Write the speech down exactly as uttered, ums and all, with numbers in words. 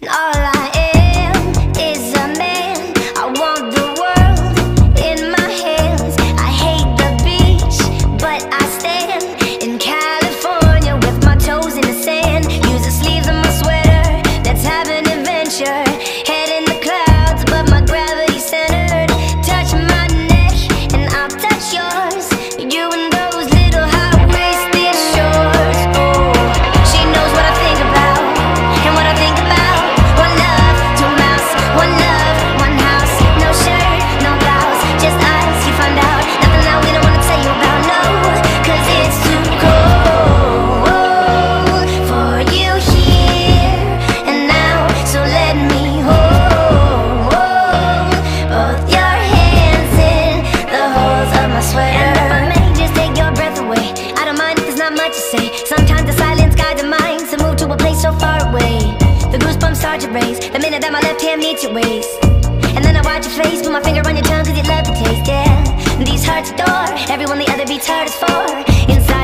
All I am is a man. I want the world in my hands. I hate the beach, but I stand in California with my toes in the sand. Use the sleeves of my sweater, let's have an adventure. Head in the clouds, but my gravity's centered. Touch my neck and I'll touch yours. You and those little high-waisted shorts. Oh, she knows what I think about and what I think about. One love, two mouths, one love, one house. No shirt, no blouse, just us, you find out. Nothing that we don't wanna tell you about, no, cause it's too cold for you here and now. So let me hold both your hands in the holes of my sweater. And if I may just take your breath away, I don't mind if there's not much to say. Sometimes the silence guides the mind to move to a place so far away. The goosebumps start to raise the minute that my left hand meets your waist. And then I watch your face, put my finger on your tongue cause you love the taste, yeah. These hearts adore everyone the other beats hardest for. Inside